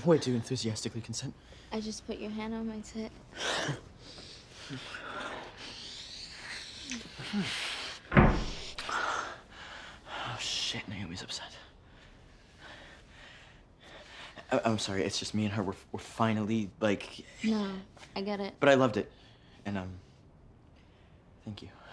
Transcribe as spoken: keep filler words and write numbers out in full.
Wait, do you enthusiastically consent? I just put your hand on my tit. Oh, shit, Naomi's upset. I I'm sorry, it's just me and her. We're, we're finally, like... No, I get it. But I loved it. And, um, thank you.